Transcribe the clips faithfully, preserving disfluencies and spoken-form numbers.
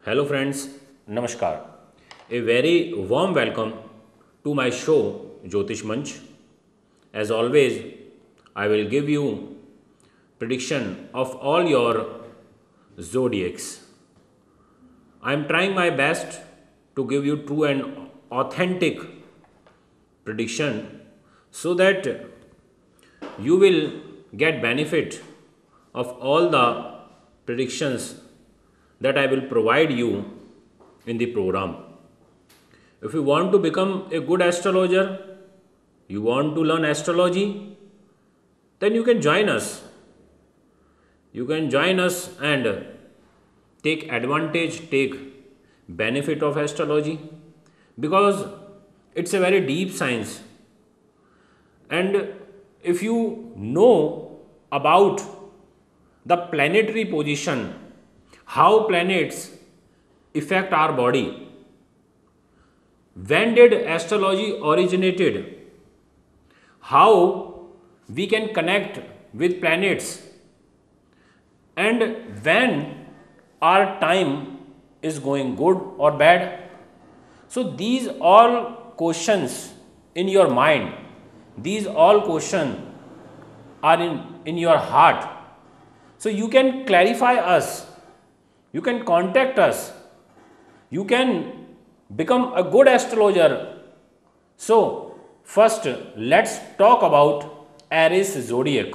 Hello friends, Namaskar. A very warm welcome to my show Jyotish Manch. As always, I will give you prediction of all your zodiacs. I am trying my best to give you true and authentic prediction so that you will get benefit of all the predictions that I will provide you in the program. If you want to become a good astrologer, you want to learn astrology, then you can join us. You can join us and take advantage, take benefit of astrology because it's a very deep science. And if you know about the planetary position, how planets affect our body, when did astrology originated, how we can connect with planets, and when our time is going good or bad. So these all questions in your mind, these all questions are in, in your heart. So you can clarify us, you can contact us, you can become a good astrologer. So first let's talk about Aries zodiac.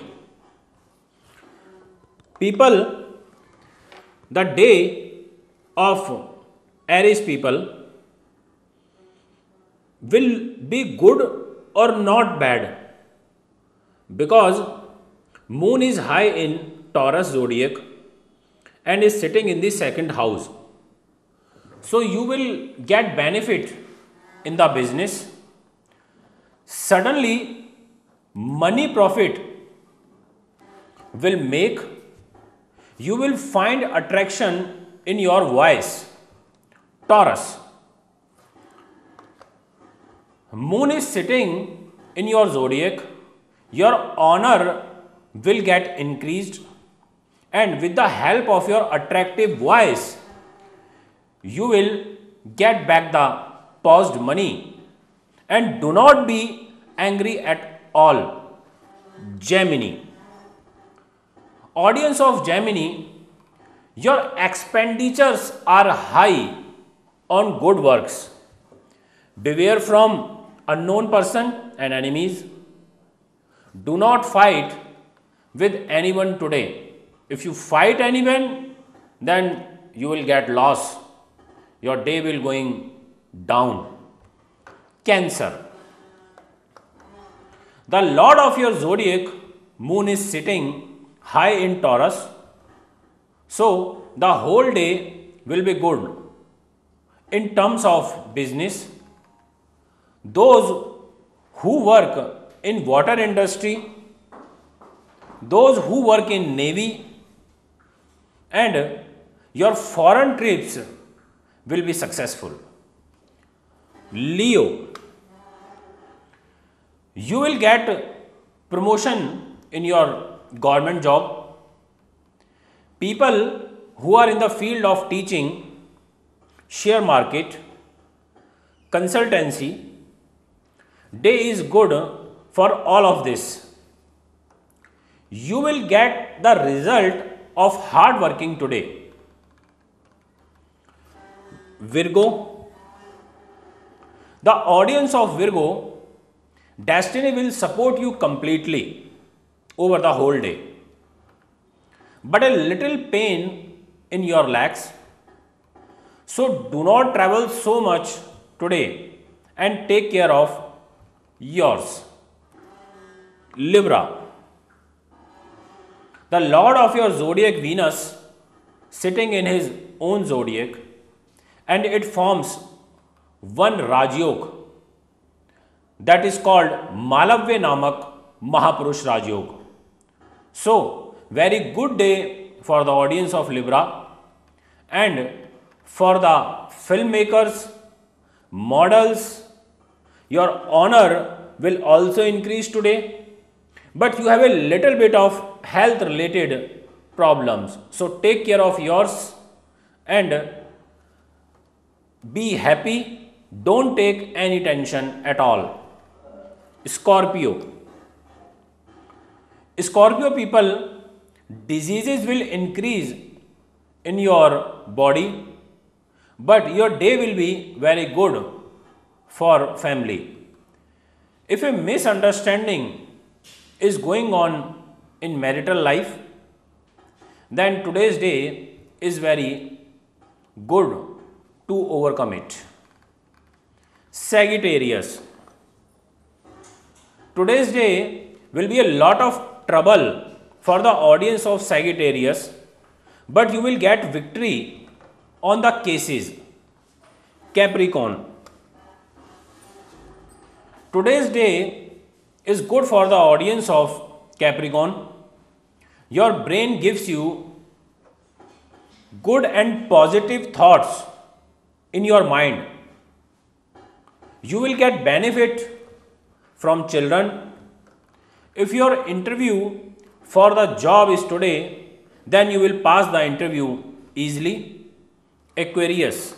People, the day of Aries people will be good or not bad because moon is high in Taurus zodiac and is sitting in the second house. So you will get benefit in the business. Suddenly money profit will make. You will find attraction in your voice. Taurus. Moon is sitting in your zodiac. Your honor will get increased, and with the help of your attractive voice, you will get back the paused money. And do not be angry at all. Gemini. Audience of Gemini, your expenditures are high on good works. Beware from unknown person and enemies. Do not fight with anyone today. If you fight anyone, then you will get loss. Your day will going down. Cancer. The lord of your zodiac, moon, is sitting high in Taurus. So the whole day will be good. In terms of business, those who work in water industry, those who work in navy, and your foreign trips will be successful. Leo. You will get promotion in your government job. People who are in the field of teaching, share market, consultancy, day is good for all of this. You will get the result of hard working today. Virgo. The audience of Virgo, destiny will support you completely over the whole day. But a little pain in your legs. So do not travel so much today and take care of yours. Libra. The lord of your zodiac, Venus, sitting in his own zodiac, and it forms one Rajyog that is called Malavya Namak Mahapurush Rajyog. So, very good day for the audience of Libra, and for the filmmakers, models, your honor will also increase today, but you have a little bit of health related problems. So take care of yours and Be happy, don't take any tension at all. Scorpio. Scorpio people, diseases will increase in your body, but your day will be very good for family. If a misunderstanding is going on in marital life, then today's day is very good to overcome it. Sagittarius. Today's day will be a lot of trouble for the audience of Sagittarius, but you will get victory on the cases. Capricorn. Today's day is good for the audience of Capricorn. Your brain gives you good and positive thoughts in your mind. You will get benefit from children. If your interview for the job is today, then you will pass the interview easily. Aquarius.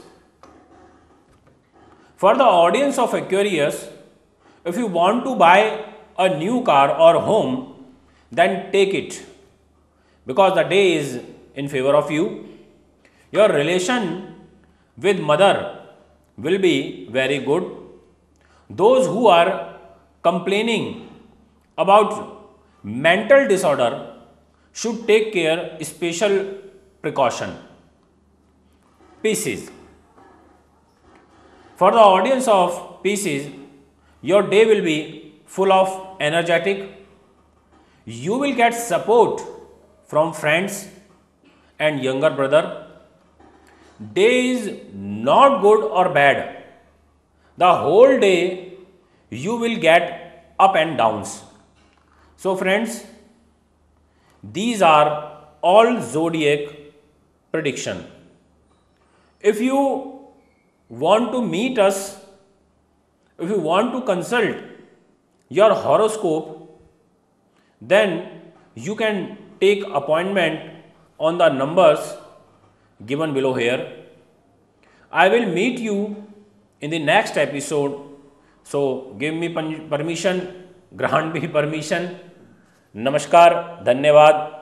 For the audience of Aquarius, if you want to buy a new car or home, then take it, because the day is in favor of you. Your relation with mother will be very good. Those who are complaining about mental disorder should take care, special precaution. Pisces. For the audience of Pisces, your day will be full of energetic. You will get support from friends and younger brother. Day is not good or bad. The whole day you will get up and downs. So friends, these are all zodiac prediction. If you want to meet us, if you want to consult your horoscope, then you can take appointment on the numbers given below here. I will meet you in the next episode. So give me permission, grant me permission. Namaskar, धन्यवाद.